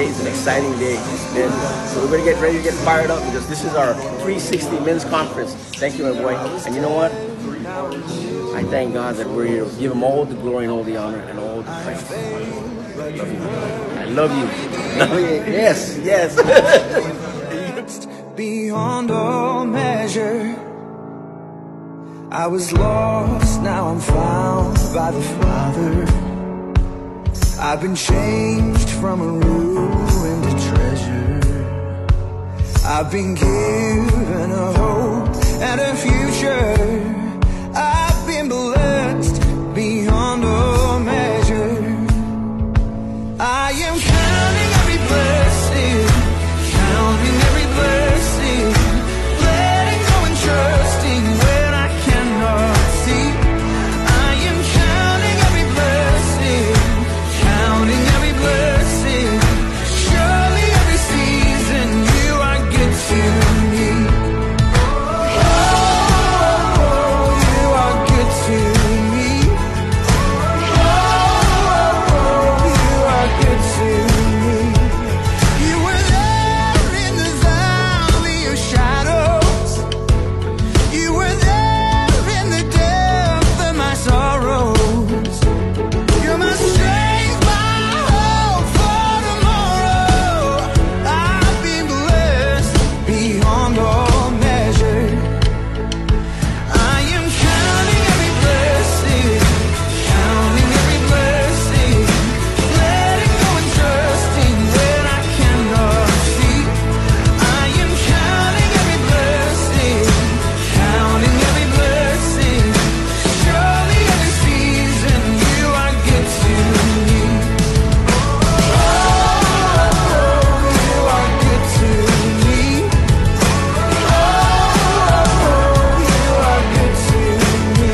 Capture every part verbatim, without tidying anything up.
today is an exciting day, man. So we're gonna get ready to get fired up because this is our three sixty Men's Conference. Thank you, my boy. And you know what? I thank God that we're here to give Him all the glory and all the honor and all the praise. I love you. I love you. Yes, yes. Beyond all measure, I was lost, now I'm found by the Father. I've been changed from a ruin to treasure. I've been given a hope and a future. I've been blessed beyond all measure. I am counting every blessing, counting every blessing, letting go and trusting when I cannot see. I am counting every blessing, counting every blessing. Surely every season you are good to me. Oh, you are good to me. Oh, you are good to me. You were there in the valley of shadows. You were there in the depth of my sorrows. You're my strength, my hope for tomorrow. I've been blessed beyond all measure. I am counting every blessing, counting every blessing, letting go and trusting when I cannot see. I am counting every blessing, counting every blessing. Surely every season you are good to me. Oh, you are good to me. Oh, you are good to me.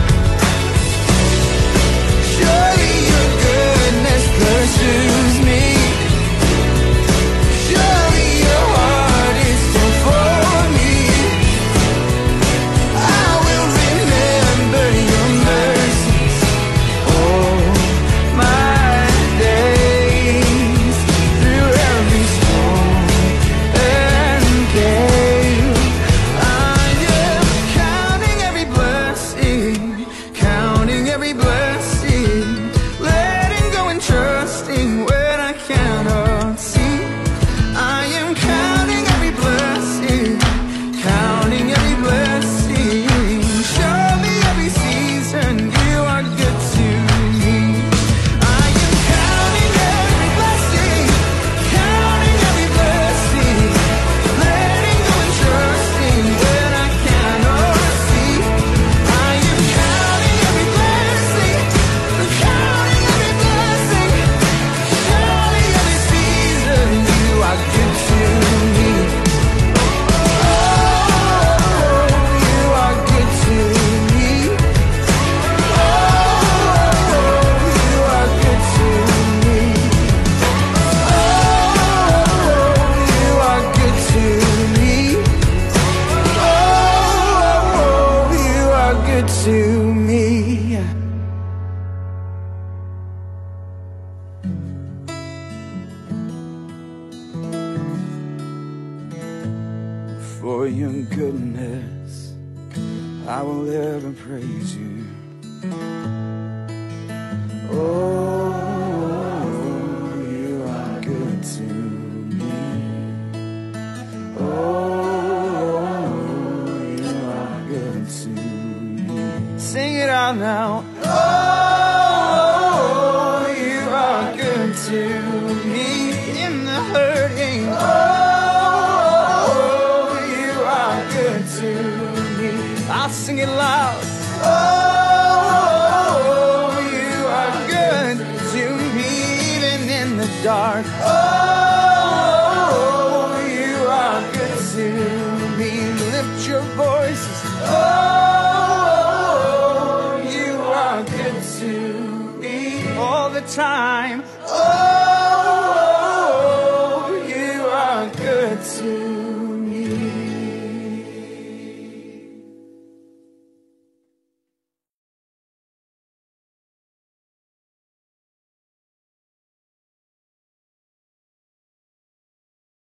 Surely your goodness pursues me. Surely your heart is still for me. I will remember your mercies all my days, through every storm and gale. I am counting every blessing, counting every blessing, letting go and trusting when I cannot see. I am counting every blessing, counting every blessing. Surely every season you are good to me. I am counting every blessing, counting every blessing, letting go and trusting when I cannot see. I am counting every blessing, counting every blessing. Surely every season you are good to me. Oh, you are good to me. Oh, you are good to me. Oh, you are good to me. Oh, you are good to me. For your goodness, I will ever praise you. Oh, you are good to me. Oh, you are good to me. Sing it out now. Oh, you are good to me in the hurting. Oh, you are good to me. I'll sing it loud. Oh, you are good to me even in the dark. Oh, you are good to me. Lift your voices. Oh, you are good to me all the time.